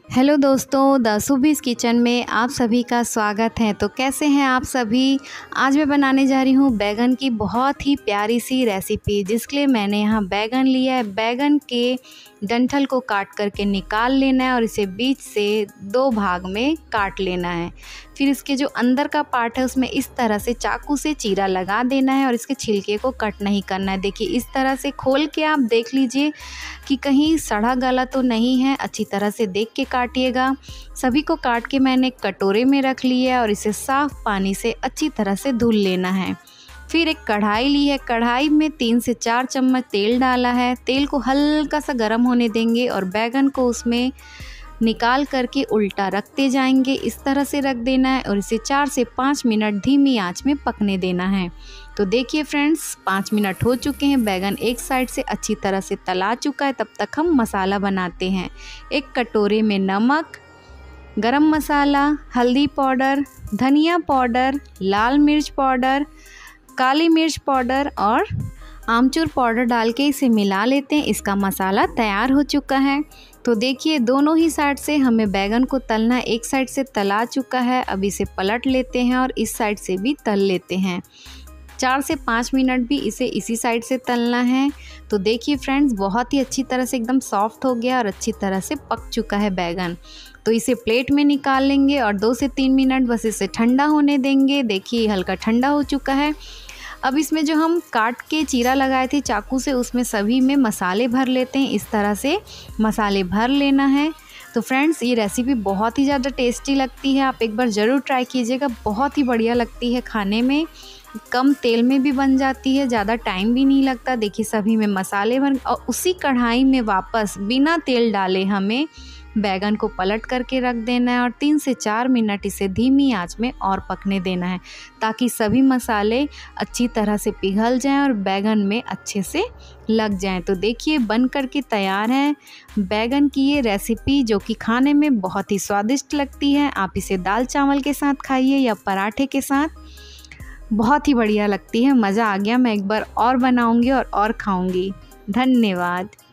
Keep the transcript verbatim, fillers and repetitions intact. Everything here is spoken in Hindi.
हेलो दोस्तों, द सुबीज़ किचन में आप सभी का स्वागत है। तो कैसे हैं आप सभी। आज मैं बनाने जा रही हूँ बैगन की बहुत ही प्यारी सी रेसिपी, जिसके लिए मैंने यहाँ बैगन लिया है। बैगन के डंठल को काट करके निकाल लेना है और इसे बीच से दो भाग में काट लेना है। फिर इसके जो अंदर का पार्ट है उसमें इस तरह से चाकू से चीरा लगा देना है और इसके छिलके को कट नहीं करना है। देखिए इस तरह से खोल के आप देख लीजिए कि कहीं सड़ा गला तो नहीं है, अच्छी तरह से देख के काटिएगा। सभी को काट के मैंने एक कटोरे में रख लिया है और इसे साफ़ पानी से अच्छी तरह से धुल लेना है। फिर एक कढ़ाई ली है, कढ़ाई में तीन से चार चम्मच तेल डाला है। तेल को हल्का सा गर्म होने देंगे और बैगन को उसमें निकाल करके उल्टा रखते जाएंगे। इस तरह से रख देना है और इसे चार से पाँच मिनट धीमी आंच में पकने देना है। तो देखिए फ्रेंड्स, पाँच मिनट हो चुके हैं, बैगन एक साइड से अच्छी तरह से तला चुका है। तब तक हम मसाला बनाते हैं। एक कटोरे में नमक, गरम मसाला, हल्दी पाउडर, धनिया पाउडर, लाल मिर्च पाउडर, काली मिर्च पाउडर और आमचूर पाउडर डाल के इसे मिला लेते हैं। इसका मसाला तैयार हो चुका है। तो देखिए दोनों ही साइड से हमें बैगन को तलना है। एक साइड से तला चुका है, अब इसे पलट लेते हैं और इस साइड से भी तल लेते हैं। चार से पाँच मिनट भी इसे इसी साइड से तलना है। तो देखिए फ्रेंड्स, बहुत ही अच्छी तरह से एकदम सॉफ्ट हो गया और अच्छी तरह से पक चुका है बैगन। तो इसे प्लेट में निकाल लेंगे और दो से तीन मिनट बस इसे ठंडा होने देंगे। देखिए हल्का ठंडा हो चुका है। अब इसमें जो हम काट के चीरा लगाए थे चाकू से, उसमें सभी में मसाले भर लेते हैं। इस तरह से मसाले भर लेना है। तो फ्रेंड्स, ये रेसिपी बहुत ही ज़्यादा टेस्टी लगती है, आप एक बार ज़रूर ट्राई कीजिएगा। बहुत ही बढ़िया लगती है खाने में, कम तेल में भी बन जाती है, ज़्यादा टाइम भी नहीं लगता। देखिए सभी में मसाले भर और उसी कढ़ाई में वापस बिना तेल डाले हमें बैगन को पलट करके रख देना है और तीन से चार मिनट इसे धीमी आंच में और पकने देना है, ताकि सभी मसाले अच्छी तरह से पिघल जाएं और बैगन में अच्छे से लग जाएं। तो देखिए बन करके तैयार है बैगन की ये रेसिपी, जो कि खाने में बहुत ही स्वादिष्ट लगती है। आप इसे दाल चावल के साथ खाइए या पराठे के साथ, बहुत ही बढ़िया लगती है। मज़ा आ गया। मैं एक बार और बनाऊंगी और और खाऊंगी। धन्यवाद।